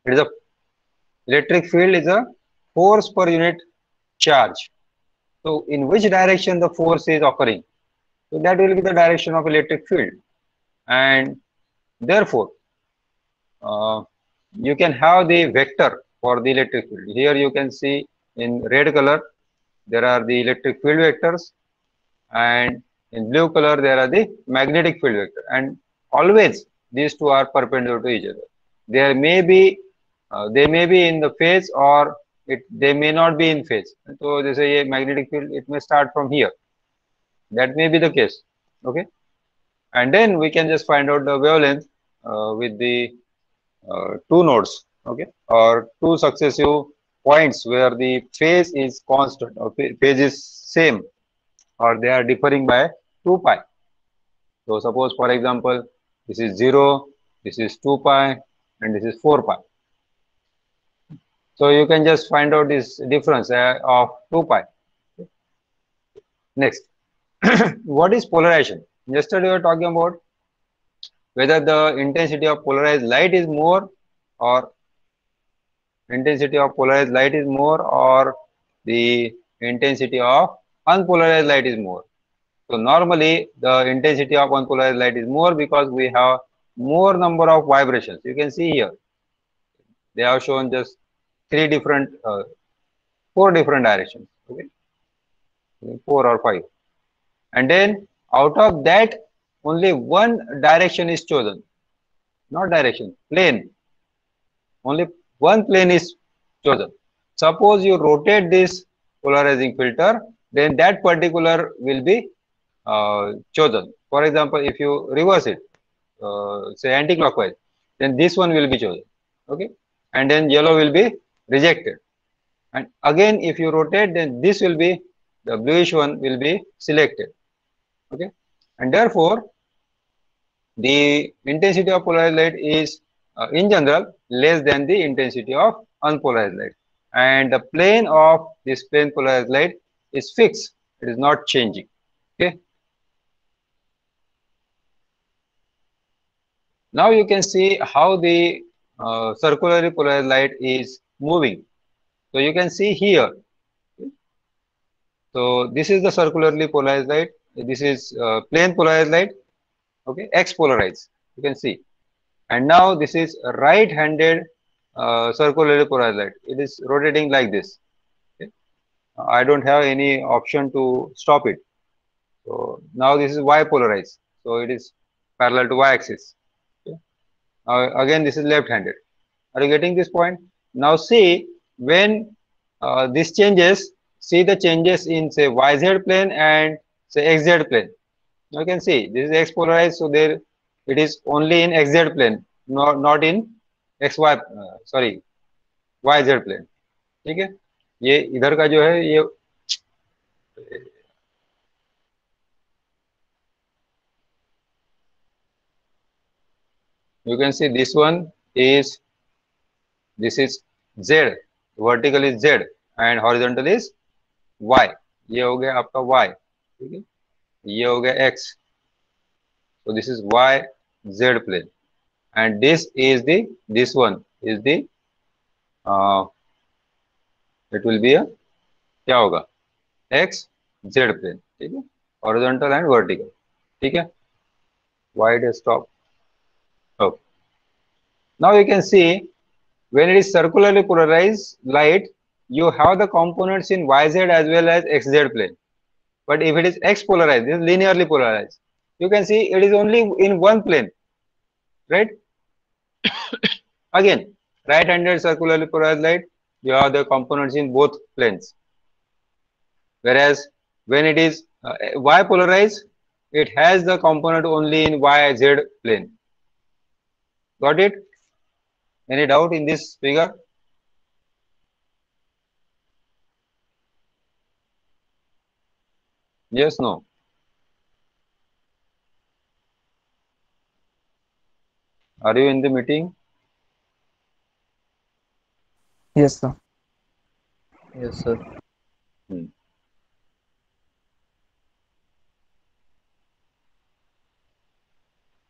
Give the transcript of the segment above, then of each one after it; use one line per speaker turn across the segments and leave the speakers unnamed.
It is a electric field is a force per unit charge. So in which direction the force is occurring? So that will be the direction of electric field, and therefore uh, you can have the vector for the electric field. Here you can see in red color there are the electric field vectors, and in blue color there are the magnetic field vector, and always these two are perpendicular to each other. There may be they may be in the phase, or they may not be in phase. So they say a magnetic field, it may start from here. That may be the case. Okay, and then we can just find out the wavelength with the two nodes. Okay, or two successive points where the phase is constant or phase is same, or they are differing by 2 pi. So suppose for example, this is 0, this is 2 pi, and this is 4 pi. So you can just find out this difference of 2 pi. Next, what is polarization? Yesterday we were talking about whether the intensity of polarized light is more, or the intensity of unpolarized light is more. So normally the intensity of unpolarized light is more because we have more number of vibrations. You can see here they have shown just four different directions. Okay, four or five, and then out of that only one direction is chosen. Not direction, plane. Only one plane is chosen. Suppose you rotate this polarizing filter, then that particular will be chosen. For example, if you reverse it, say anti-clockwise, then this one will be chosen. Okay, and then yellow will be rejected. And again, if you rotate, then this will be, the bluish one will be selected. Okay, and therefore the intensity of polarized light is in general less than the intensity of unpolarized light, and the plane of this plane polarized light is fixed, it is not changing. Okay, now you can see how the circularly polarized light is moving. So you can see here, so this is the circularly polarized light, this is plane polarized light. Okay, x polarized, you can see. And now this is right handed circularly polarized light, it is rotating like this. Okay. I don't have any option to stop it. So now this is y polarized, so it is parallel to y axis. Okay. Again this is left handed. Are you getting this point? Now see, when this changes, see the changes in say yz plane and say xz plane. Now you can see this is x polarized, so there it is only in xz plane, not in xy sorry yz plane. ठीक है, ये इधर का जो है ये you can see this one is, this is z, vertical is z and horizontal is y. ये हो गया आपका y, ठीक है, ये हो गया x. So this is y z plane, and this one is the it will be a क्या होगा x z plane. ठीक है, horizontal and vertical. ठीक है, why it has stopped? Okay. Now you can see when it is circularly polarized light, you have the components in yz as well as xz plane. But if it is x polarized, this is linearly polarized, you can see it is only in one plane, right? Again, right handed circularly polarized light, you have the components in both planes. Whereas when it is y polarized, it has the component only in yz plane. Got it? Any doubt in this figure? Yes, no? Are you in the meeting?
Yes, sir.
Yes, sir.
Hmm.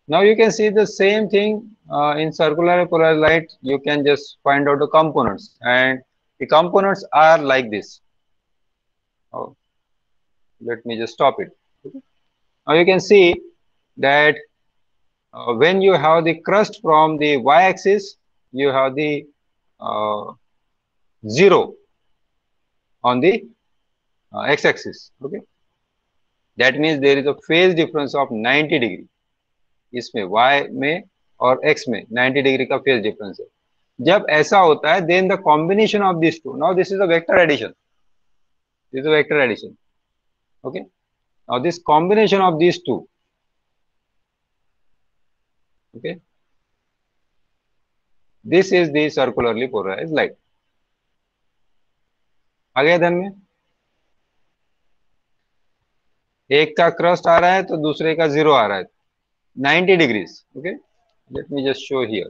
Now you can see the same thing in circular polarized light. You can just find out the components, and the components are like this. Oh, let me just stop it. Okay. Now you can see that when you have the crust from the y-axis, you have the uh, 0 on the x-axis. Okay, that means there is a phase difference of 90 degree. इसमें y में और x में 90 degree का phase difference है. जब ऐसा होता है, then the combination of these two, now this is a vector addition, this is a vector addition. Okay, now this combination of these two, okay, this is the circularly polarized light. आ गया ध्यान में? एक का crust आ रहा है तो दूसरे का 0 आ रहा है, 90 degrees. Okay, let me just show here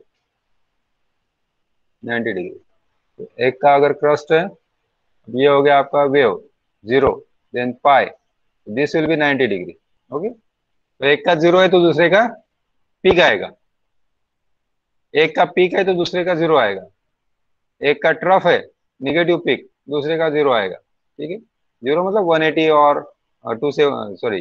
90 degree. तो एक का अगर क्रस्ट है, ये हो गया आपका wave 0, then pi, this will be 90 degree. Okay, तो एक का 0 है तो दूसरे का पीक आएगा, एक का पीक है तो दूसरे का 0 आएगा, एक का ट्रफ है निगेटिव पीक, दूसरे का 0 आएगा. ठीक है, 0 मतलब 180 और 2 से सॉरी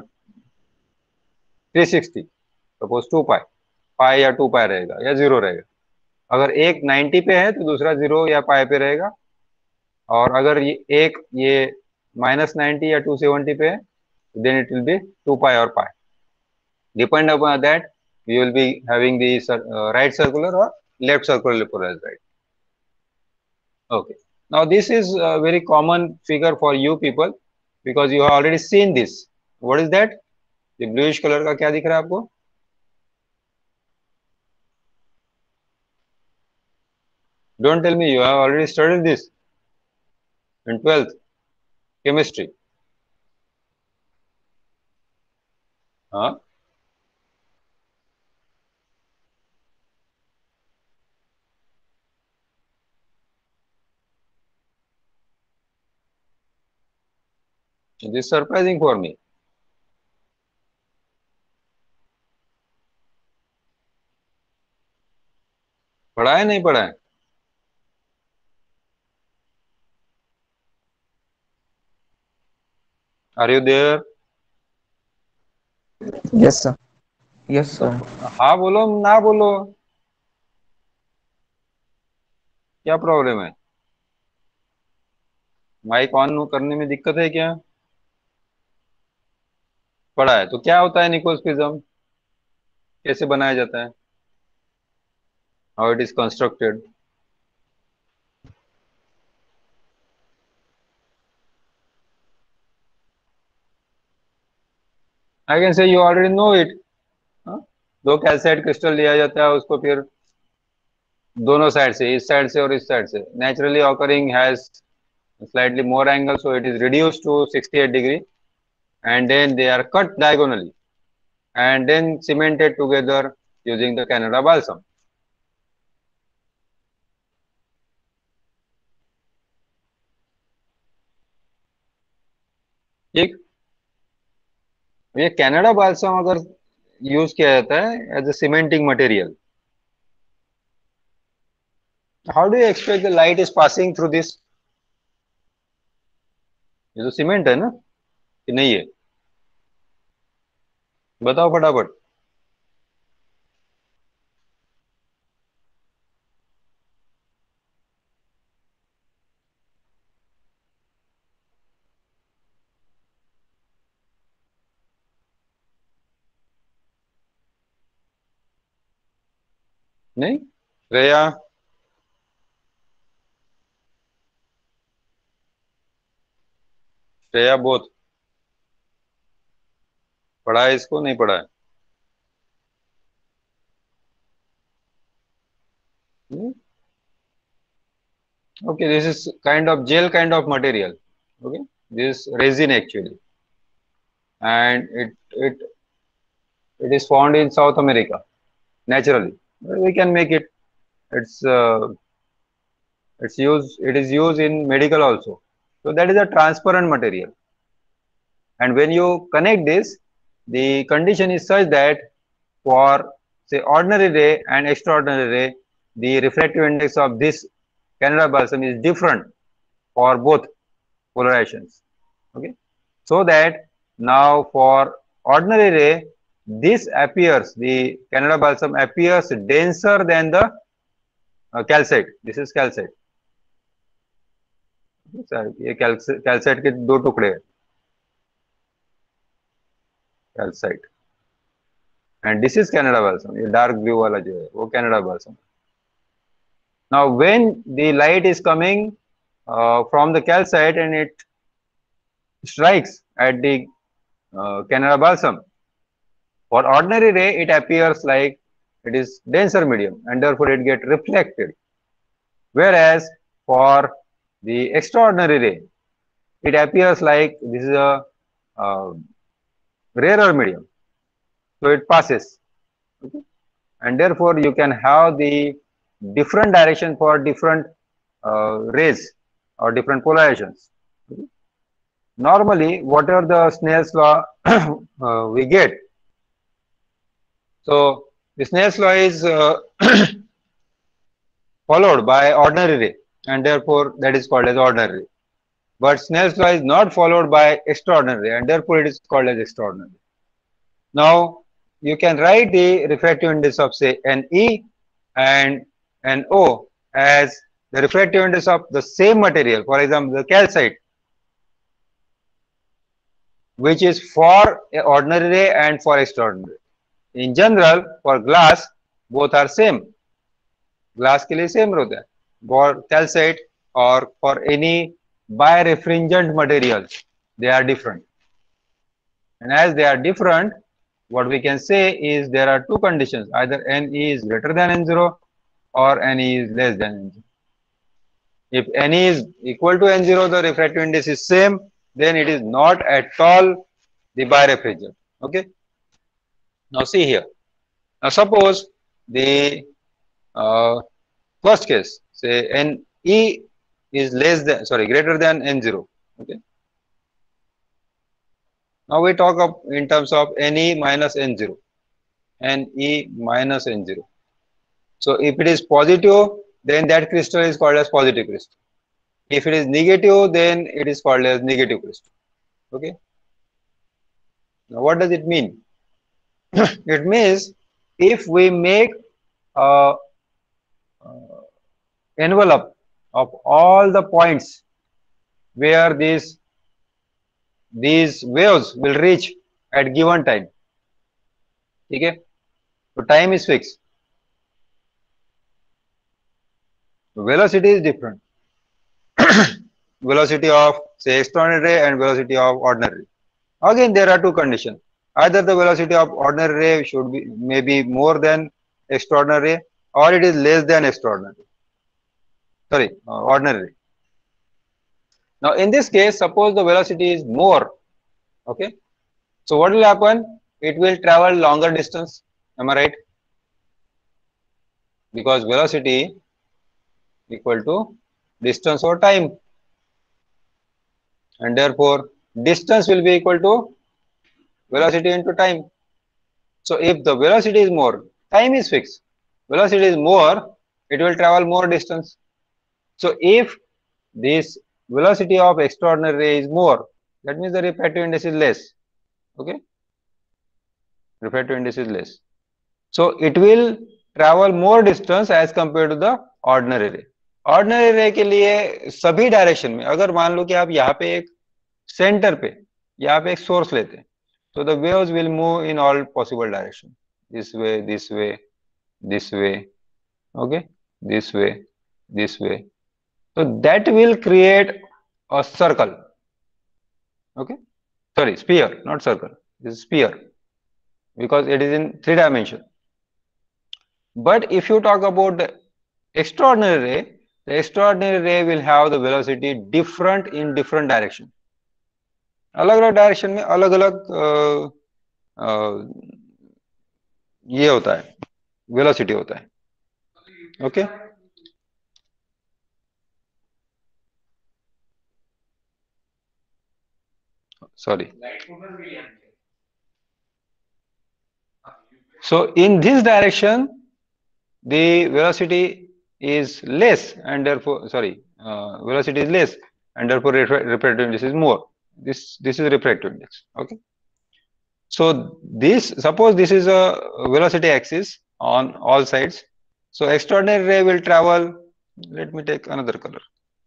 360, सपोज 2 पाई, पाई या 2 पाई रहेगा या 0 रहेगा. अगर एक 90 पे है तो दूसरा 0 या पाई पे रहेगा, और अगर ये -90 या 270 पे है, then it will be 2 pi और pi. Depend upon that you will be having the right circular or left circular polarized light. Okay, now this is a very common figure for you people because you have already seen this. What is that? ये bluish color का क्या दिख रहा है आपको? Don't tell me you have already studied this in 12th chemistry. हाँ, this is surprising for me. पढ़ा है नहीं पढ़ा है? Are you there?
Yes, sir.
Yes, sir.
हाँ बोलो ना बोलो, क्या प्रॉब्लम है? माइक ऑन करने में दिक्कत है क्या? पढ़ा है तो क्या होता है निकोल्स प्रिज्म, कैसे बनाया जाता है, how it is constructed? I can say you already know it. दो कैल्साइट क्रिस्टल लिया जाता है, उसको फिर दोनों साइड से, इस साइड से और इस साइड से, naturally occurring has slightly more angle, so it is reduced to 68 degree, and then they are cut diagonally and then cemented together using the Canada balsam. ठीक, ये कैनेडा बाल्सम अगर use किया जाता है as a cementing material, how do you expect the light is passing through this? ये तो cement है ना कि नहीं है? बताओ फटाफट. नहीं, श्रेया, श्रेया बोथ पढ़ा है इसको, नहीं पढ़ा है? Okay, this is kind of gel kind of material. Okay, this resin actually, and it is found in South America naturally. We can make it. It's used. It is used in medical also. So that is a transparent material. And when you connect this, the condition is such that for say ordinary ray and extraordinary ray, the refractive index of this Canada balsam is different for both polarizations. Okay, so that now for ordinary ray, this appears, the Canada balsam appears denser than the calcite. This is calcite. ये calcite के दो टुकड़े हैं, calcite, and this is Canada balsam. ये dark blue वाला जो है वो Canada balsam. Now when the light is coming from the calcite and it strikes at the Canada balsam, for ordinary ray it appears like it is denser medium and therefore it gets reflected. Whereas for the extraordinary ray, it appears like this is a rarer medium, so it passes. Okay? And therefore you can have the different direction for different rays or different polarizations. Okay? Normally, whatever the Snell's law we get, so the Snell's law is followed by ordinary ray, and therefore that is called as ordinary ray. But Snell's law is not followed by extraordinary ray, and therefore it is called as extraordinary. Now you can write the refractive index of say Ne and No as the refractive index of the same material, for example the calcite, which is for ordinary ray and for extraordinary. In general, for glass, both are same. Glass के लिए same होता है. For calcite or for any birefringent materials, they are different. And as they are different, what we can say is there are two conditions: either Ne is greater than N0 or Ne is less than N0. If Ne is equal to N0, the refractive index is same, then it is not at all the birefringent. Okay. Now see here. Now suppose the first case, say Ne is greater than N0. Okay. Now we talk of in terms of Ne minus N0. Ne minus N0. So if it is positive, then that crystal is called as positive crystal. If it is negative, then it is called as negative crystal. Okay. Now what does it mean? It means if we make a envelope of all the points where these waves will reach at given time. Okay, so time is fixed. Velocity is different. Velocity of say extraordinary ray and velocity of ordinary ray. Again, there are two conditions. Either the velocity of ordinary ray should be maybe more than extraordinary ray, or it is less than extraordinary. Sorry, ordinary ray. Now, in this case, suppose the velocity is more. Okay, so what will happen? It will travel longer distance. Am I right? Because velocity equal to distance over time, and therefore distance will be equal to velocity into time. So if the velocity is more, time is fixed. Velocity is more, it will travel more distance. So if this velocity of extraordinary ray is more, that means the refractive index is less. Okay, refractive index is less. So it will travel more distance as compared to the ordinary ray. Ordinary ray के लिए सभी direction में, अगर मान लो कि आप यहाँ पे एक सेंटर पे यहाँ पे एक सोर्स लेते हैं, तो the waves will move in all possible direction, this way, this way, this way, okay, this way, this way. So that will create a circle. Okay, sorry, sphere, not circle. This is sphere because it is in 3 dimension. But if you talk about the extraordinary ray, the extraordinary ray will have the velocity different in different direction. अलग-अलग direction में अलग-अलग ये होता है, velocity होता है. Okay, sorry, So in this direction, the velocity is less, and therefore, velocity is less, and therefore refractive index is more. This is refractive index. Okay. So suppose this is a velocity axis on all sides. So extraordinary ray will travel. Let me take another color.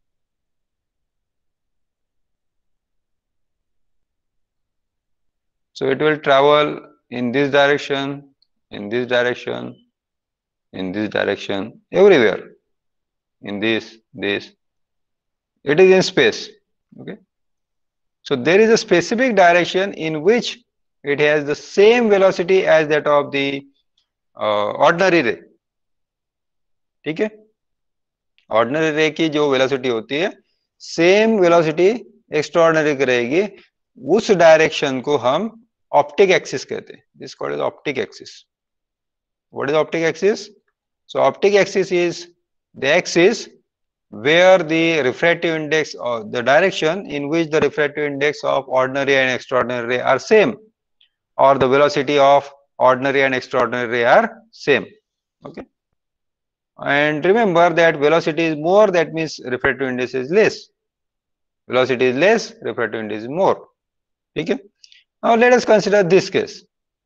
So it will travel in this direction, in this direction, in this direction, everywhere. In this. It is in space. Okay. So there is a specific direction in which it has the same velocity as that of the ordinary ray. ठीक है? Ordinary रे की जो velocity होती है same velocity extraordinary की रहेगी. उस डायरेक्शन को हम ऑप्टिक एक्सिस कहते हैं. This called as optic axis. What is optic axis? So optic axis is the axis where the refractive index or the direction in which the refractive index of ordinary and extraordinary ray are same, or the velocity of ordinary and extraordinary ray are same. Okay. And remember that velocity is more, that means refractive index is less. Velocity is less, refractive index is more. Okay. Now let us consider this case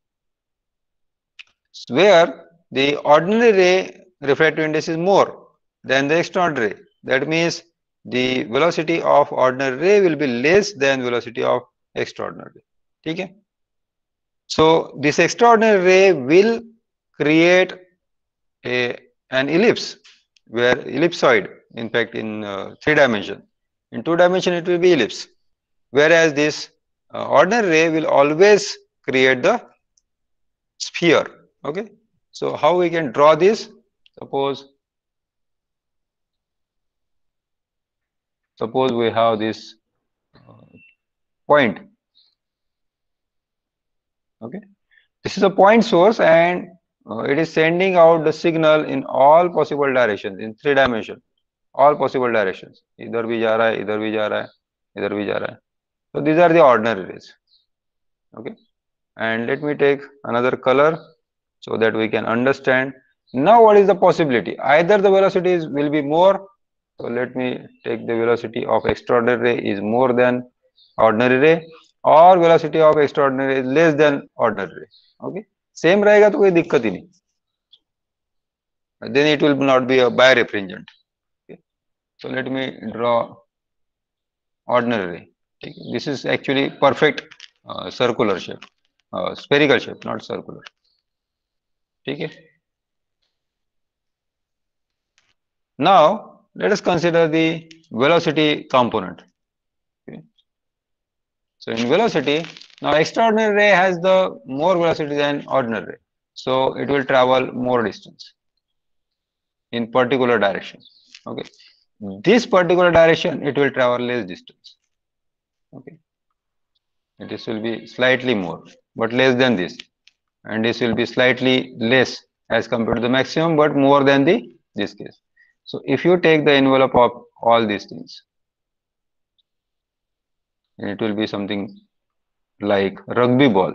where the ordinary ray refractive index is more than the extraordinary ray. That means the velocity of ordinary ray will be less than velocity of extraordinary ray. Okay. So this extraordinary ray will create an ellipse, where ellipsoid, in fact in 3 dimension. In 2 dimension it will be ellipse, whereas this ordinary ray will always create the sphere. Okay. So how we can draw this? Suppose we have this point. Okay. This is a point source, and it is sending out the signal in all possible directions, in 3 dimension, all possible directions. इधर भी जा रहा है, इधर भी जा रहा है, इधर भी जा रहा है. So these are the ordinary rays. Okay. And let me take another color so that we can understand. Now what is the possibility? Either the velocity will be more. So let me take the velocity of extraordinary ray is more than ordinary ray, or velocity of extraordinary is less than ordinary ray. Okay. Same रहेगा तो कोई दिक्कत ही नहीं. Then it will not be a birefringent. Okay. So let me draw ordinary ray. Okay. This is actually perfect circular shape, spherical shape, not circular. Okay. Now let us consider the velocity component. Okay. So in velocity, now extraordinary ray has the more velocity than ordinary ray, so it will travel more distance in particular direction. Okay. This particular direction it will travel less distance. Okay. This will be slightly more, but less than this, and this will be slightly less as compared to the maximum, but more than this case. So if you take the envelope of all these things, it will be something like rugby ball.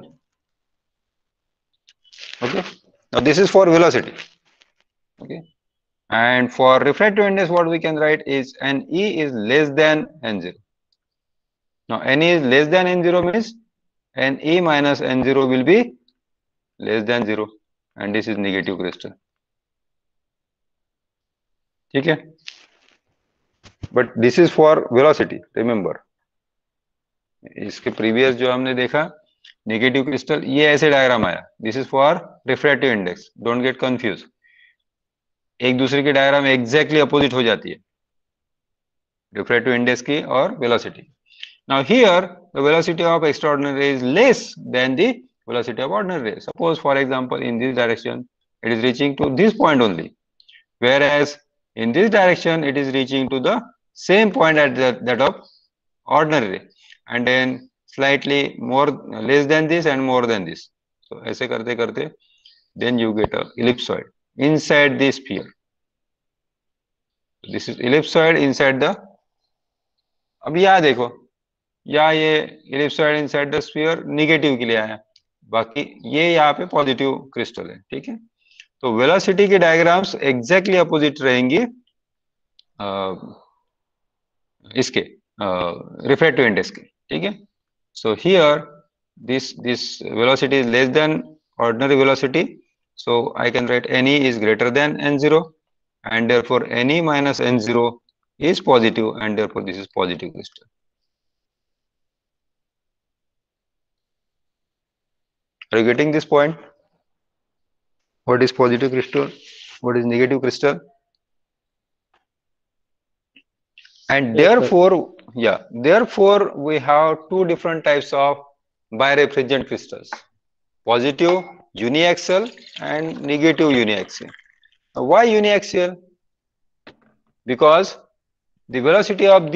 Okay. Now this is for velocity. Okay. And for refractive index, what we can write is NE is less than N0. Now NE is less than N0 means NE minus N0 will be less than 0, and this is negative crystal. Okay. But this is for velocity, remember. इसके previous जो हमने देखा negative crystal, ये ऐसे diagram आया. This is for refractive index. Don't get confused. एक दूसरे की डायग्राम exactly opposite हो जाती है, refractive index की और velocity. Now here the velocity of extraordinary ray is less than the velocity of ordinary ray. Suppose for example in this direction it is reaching to this point only, whereas in this direction it is reaching to the same point at that of ordinary ray, and then slightly more less than this and more than this. So ऐसे करते करते then you get a ellipsoid inside the sphere. This is ellipsoid inside the. अब यहाँ देखो, या ये ellipsoid inside the sphere negative के लिए आया, बाकी ये यहाँ पे पॉजिटिव क्रिस्टल है, ठीक है। तो वेलोसिटी की डायग्राम्स एग्जैक्टली अपोजिट रहेंगी इसके रिफ्रैक्टिव इंडेक्स के, ठीक है। So here this velocity is less than ordinary velocity, so I can write ne is greater than n0, and therefore ne minus n0 is positive, and therefore this is positive crystal. Are you getting this point? What is positive crystal? What is negative crystal? And
Yes, sir.
therefore, yeah, therefore we have two different types of birefringent crystals: positive uniaxial and negative uniaxial. Now, why uniaxial? Because the velocity of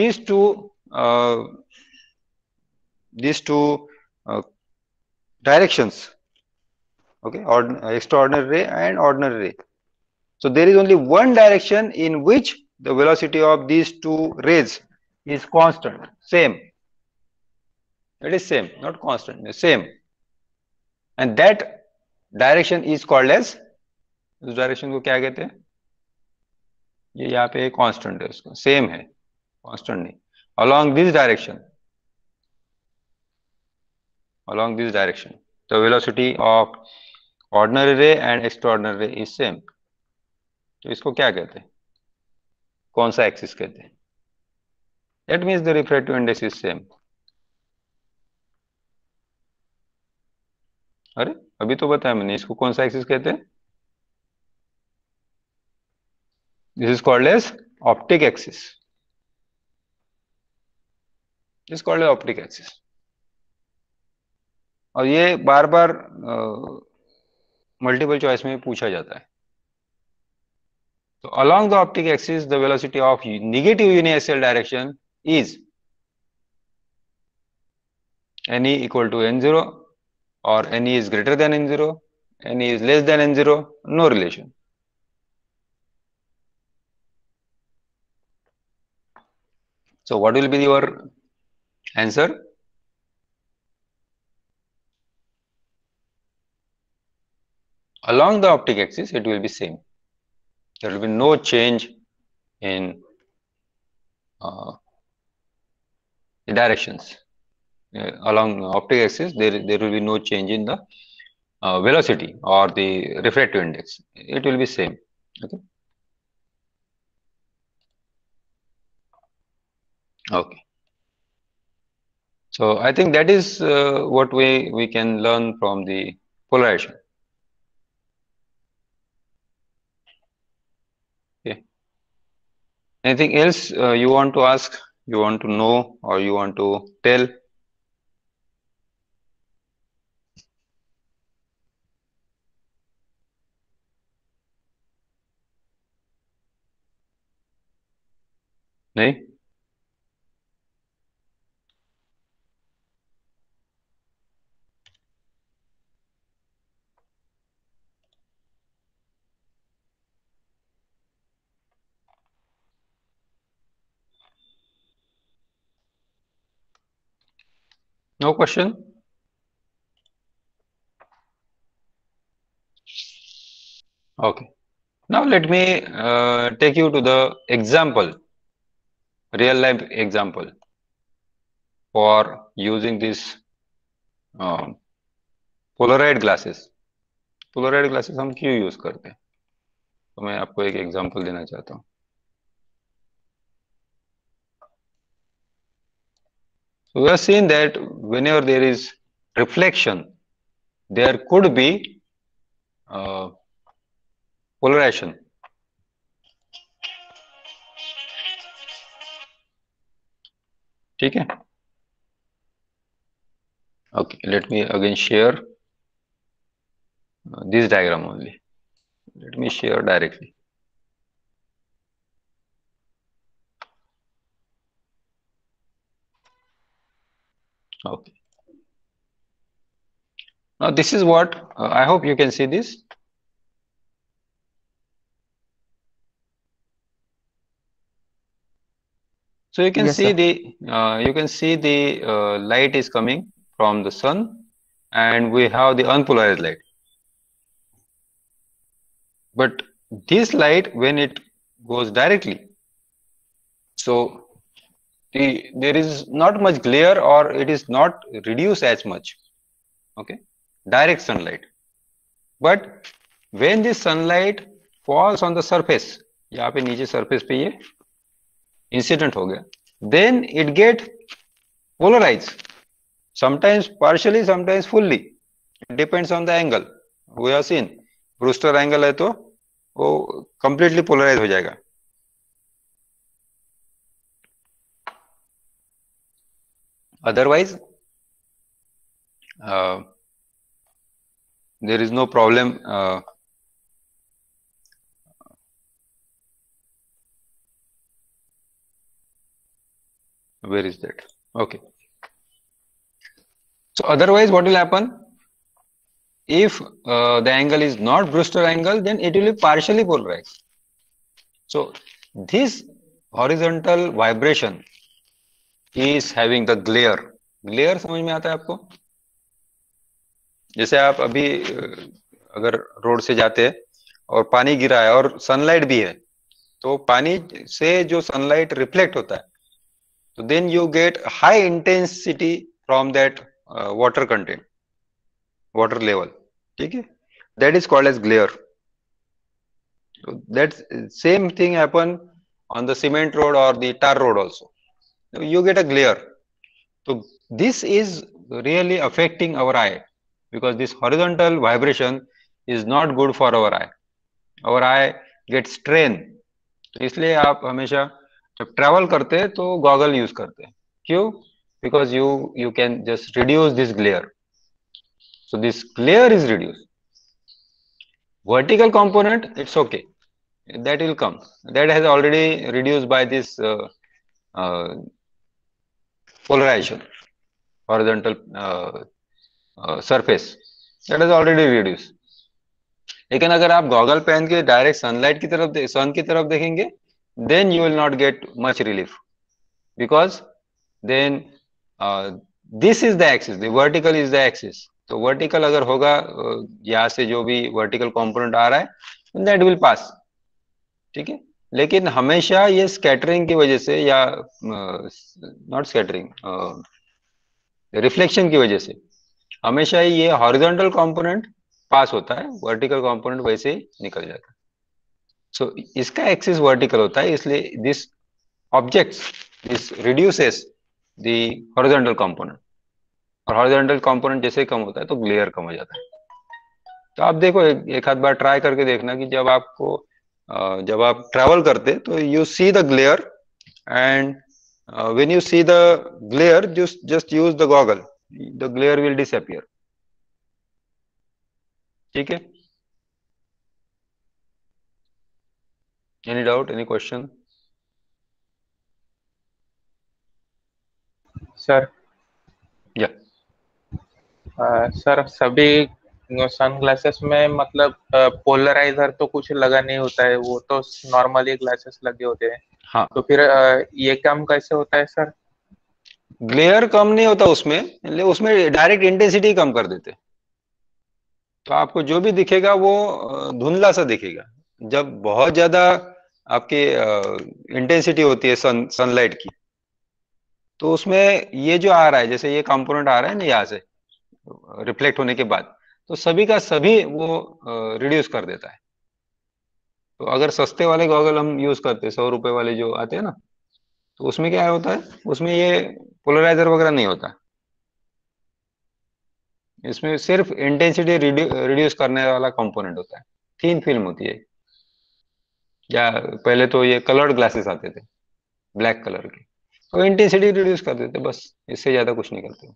these two directions, okay, extraordinary ray and ordinary ray. So there is only one direction in which the velocity of these two rays is constant, same. It is same, not constant, same. And that direction is called as, उस direction को क्या कहते हैं? ये यहाँ पे constant है, उसका सेम है, कांस्टेंट नहीं. Along this direction, the velocity of ordinary ray and extraordinary ray is same. तो इसको क्या कहते हैं? कौन सा एक्सिस कहते हैं? That means the refractive index is same. अरे अभी तो बताया मैंने, इसको कौन सा एक्सिस कहते हैं? This is called as optic axis. This is called as optic axis. और ये बार बार मल्टीपल चॉइस में पूछा जाता है. So along the optic axis, the velocity of negative uniaxial direction is ne equal to n0, or ne is greater than n0, ne is less than n0, no relation. So what will be your answer? Along the optic axis, it will be same. There will be no change in the directions. Along the optic axis, there will be no change in the velocity or the refractive index. It will be same. Okay. Okay. So I think that is what we can learn from the polarization. Okay. Anything else you want to ask, you want to know, or you want to tell? नहीं? No question? Okay. Now let me take you to the example, real life example for using this Polaroid glasses. Polaroid glasses हम क्यों use करते हैं? तो मैं आपको एक example देना चाहता हूँ. So we have seen that whenever there is reflection, there could be polarization. ठीक है? Okay, let me again share this diagram only. Let me share directly. Okay. Now this is what I hope you can see this. So you can
Yes,
see
sir.
the light is coming from the sun, and we have the unpolarized light. But this light, when it goes directly, so there is not much glare, or it is not reduced as much. Okay, direct sunlight. But when this sunlight falls on the surface, यहाँ पे नीचे surface पे ये incident हो गया, then it get polarized, sometimes partially, sometimes fully. It depends on the angle. We have seen Brewster angle है तो वो completely polarized हो जाएगा. Otherwise, there is no problem. Where is that? Okay. So otherwise, what will happen? If the angle is not Brewster angle, then it will be partially polarized. So this horizontal vibration is having the glare. Glare समझ में आता है आपको? जैसे आप अभी अगर road से जाते हैं और पानी गिरा है और सनलाइट भी है, तो पानी से जो सनलाइट रिफ्लेक्ट होता है, तो then you get high intensity from that water content, water level. ठीक है, that is called as glare. That same thing happen on the cement road और the tar road also. You get a glare. So this is really affecting our eye, because this horizontal vibration is not good for our eye. Our eye gets strain. तो इसलिए आप हमेशा जब travel करते हैं तो goggle use करते हैं. क्यों? Because you can just reduce this glare. So this glare is reduced. Vertical component, it's okay, that will come. That has already reduced by this polarization, horizontal surface, that is already reduced. लेकिन अगर आप goggle पहन के direct sunlight की तरफ सन की तरफ देखेंगे, then you will not get much relief, because then this is the axis, the vertical is the axis. तो वर्टिकल अगर होगा, यहाँ से जो भी वर्टिकल कंपोनेंट आ रहा है, that will pass. ठीक है, लेकिन हमेशा ये स्कैटरिंग की वजह से, या नॉट स्कैटरिंग, रिफ्लेक्शन की वजह से हमेशा ही ये हॉरिजॉन्टल कंपोनेंट पास होता है, वर्टिकल कंपोनेंट वैसे ही निकल जाता है. सो इसका एक्सिस वर्टिकल होता है, इसलिए this objects, this reduces the horizontal component. और हॉरिजॉन्टल कंपोनेंट जैसे कम होता है तो ग्लेयर कम हो जाता है. तो आप देखो, एक आध बार ट्राई करके देखना कि जब आप ट्रैवल करते तो you see the glare, and when you see the glare, just use the goggle, the glare will disappear. ठीक है, any doubt, any question?
Sir
या
सर सभी सनग्लासेस में मतलब पोलराइजर तो कुछ लगा नहीं होता है, वो तो नॉर्मली ग्लासेस लगे होते हैं.
हाँ,
तो फिर ये काम कैसे होता है सर?
ग्लेयर कम नहीं होता उसमें डायरेक्ट इंटेंसिटी कम कर देते. तो आपको जो भी दिखेगा वो धुंधला सा दिखेगा. जब बहुत ज्यादा आपके इंटेंसिटी होती है सनलाइट की, तो उसमें ये जो आ रहा है, जैसे ये कंपोनेंट आ रहा है ना यहाँ से रिफ्लेक्ट होने के बाद, तो सभी का सभी वो रिड्यूस कर देता है. तो अगर सस्ते वाले गॉगल हम यूज करते हैं, 100 रुपए वाले जो आते हैं ना, तो उसमें क्या होता है, उसमें ये पोलराइजर वगैरह नहीं होता. इसमें सिर्फ इंटेंसिटी रिड्यूस करने वाला कंपोनेंट होता है. थीन फिल्म होती है, या पहले तो ये कलर्ड ग्लासेस आते थे ब्लैक कलर के, तो इंटेंसिटी रिड्यूस कर देते, बस इससे ज्यादा कुछ नहीं करते.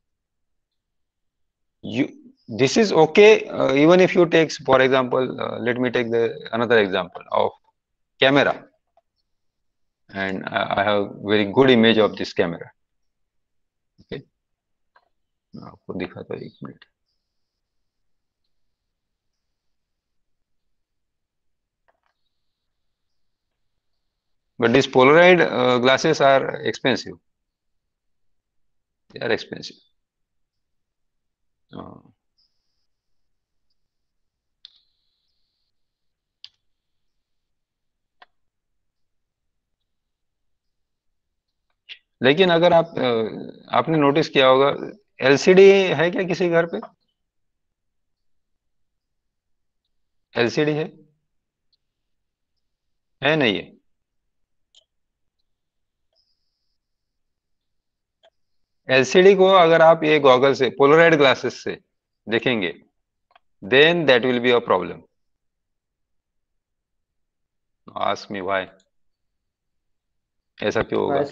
This is okay, even if you take, for example, let me take another example of camera, and I have very good image of this camera. Okay, आपको दिखाता हूँ, 1 minute. But these Polaroid glasses are expensive. They are expensive. लेकिन अगर आपने notice किया होगा, LCD है क्या किसी घर पे? एलसीडी है नहीं है? एलसीडी को अगर आप ये गॉगल से, पोलराइड ग्लासेस से देखेंगे, then that will be a problem. Ask me why, ऐसा क्यों होगा?
Nice.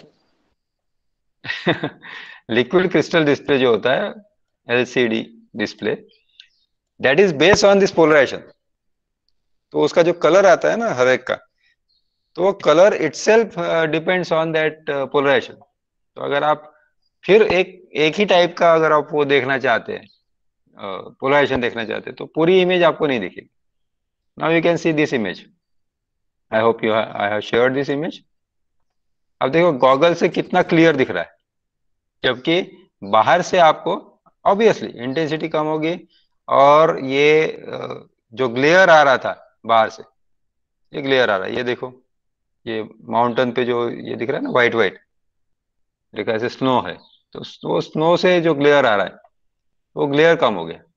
लिक्विड क्रिस्टल डिस्प्ले जो होता है, LCD display, that is based on this polarization. तो उसका जो कलर आता है ना हर एक का, तो वो colour itself depends on that polarization. तो अगर आप फिर एक ही टाइप का अगर आप वो देखना चाहते हैं, पोलराइजेशन देखना चाहते हैं, तो पूरी इमेज आपको नहीं दिखेगी। Now you can see this image. I hope I have shared this image. अब देखो गॉगल से कितना क्लियर दिख रहा है, जबकि बाहर से आपको ऑब्वियसली इंटेंसिटी कम होगी, और ये जो ग्लेयर आ रहा था बाहर से, ये ग्लेयर आ रहा है, ये देखो, ये माउंटेन पे जो ये दिख रहा है ना, व्हाइट व्हाइट, देखा ऐसे स्नो है, तो स्नो से जो ग्लेयर आ रहा है, वो ग्लेयर कम हो गया।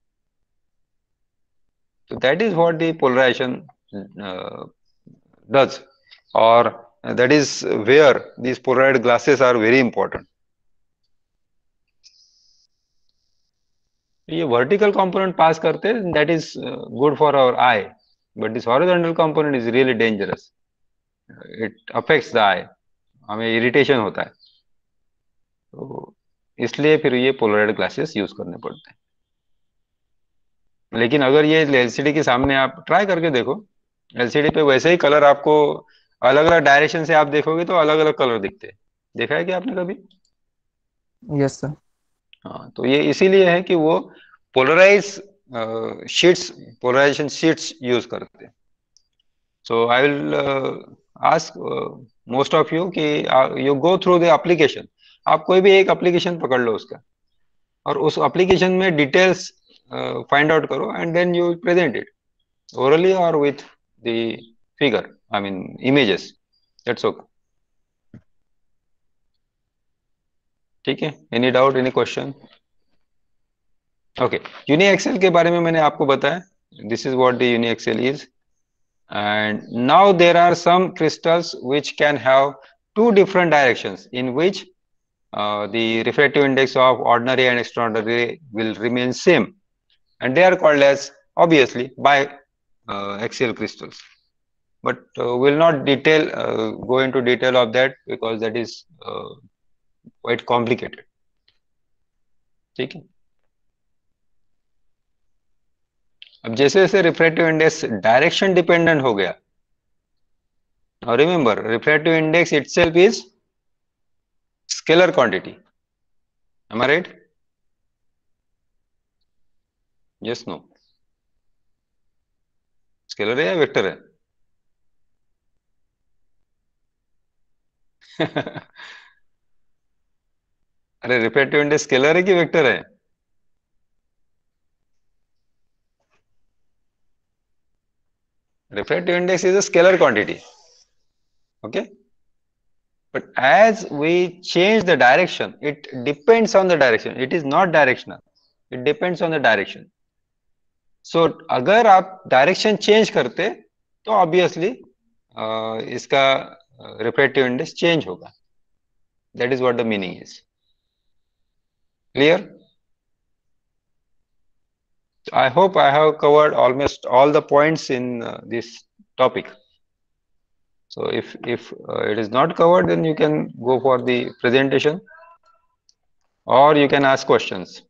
तो that is what the polarization does, or that is where these polarized glasses are very important. ये vertical component pass करते हैं, that is good for our eye, but this horizontal component is really dangerous. It affects the eye, हमें irritation होता है, तो इसलिए फिर ये पोलराइज्ड ग्लासेस यूज करने पड़ते हैं। लेकिन अगर ये एलसीडी के सामने आप ट्राई करके देखो, एलसीडी पे वैसे ही कलर आपको अलग अलग डायरेक्शन से आप देखोगे तो अलग अलग कलर दिखते हैं। देखा है क्या आपने कभी?
Yes, sir.
हाँ, तो ये इसीलिए है कि वो polarize sheets, polarization sheets use करते हैं। So I will ask most of you कि you go through the application. आप कोई भी एक एप्लीकेशन पकड़ लो उसका, और उस एप्लीकेशन में डिटेल्स फाइंड आउट करो, and then you present it orally or with the figure, I mean images, that's okay. ठीक है, any doubt, any question? Okay, UniXL के बारे में मैंने आपको बताया, this is what the UniXL is, and now there are some crystals which can have two different directions in which the refractive index of ordinary and extraordinary will remain same, and they are called as obviously bi axial crystals. But we'll not go into detail of that, because that is quite complicated. ठीक है, अब जैसे जैसे refractive index direction dependent हो गया, और remember refractive index itself is scalar quantity, am I right? yes, no? Scalar है या वेक्टर है? अरे रिफ्रैक्टिव इंडेक्स स्केलर है कि वेक्टर है? Refractive index is a scalar quantity, okay, but as we change the direction, it depends on the direction, it is not directional, it depends on the direction. So अगर आप direction change करते तो obviously इसका refractive index change होगा, that is what the meaning is. Clear? I hope I have covered almost all the points in this topic. So if it is not covered, then you can go for the presentation, or you can ask questions.